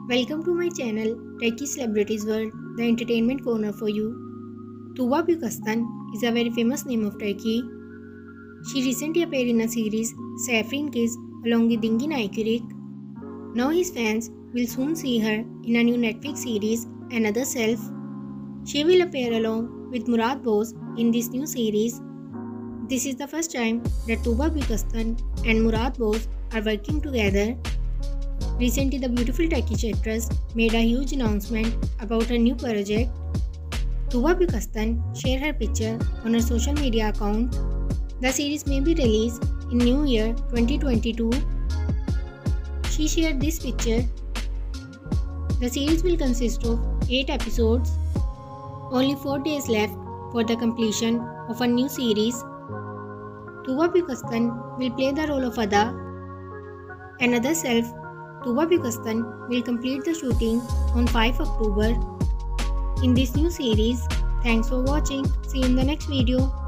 Welcome to my channel Turkey Celebrities World, the entertainment corner for you. Tuba Büyükaslan is a very famous name of Turkey. She recently appeared in a series Saffron Kiss along with Dingin Aykurik. Now his fans will soon see her in a new Netflix series Another Self. She will appear along with Murat Boz in this new series. This is the first time that Tuba Büyükaslan and Murat Boz are working together. Recently, the beautiful Turkish actress made a huge announcement about her new project. Tuba Büyükaslan shared her picture on her social media account. The series may be released in New Year 2022. She shared this picture. The series will consist of 8 episodes. Only 4 days left for the completion of a new series. Tuba Büyükaslan will play the role of Ada. Another Self. Tuba Büyükaslan will complete the shooting on 5 October. In this new series, thanks for watching. See you in the next video.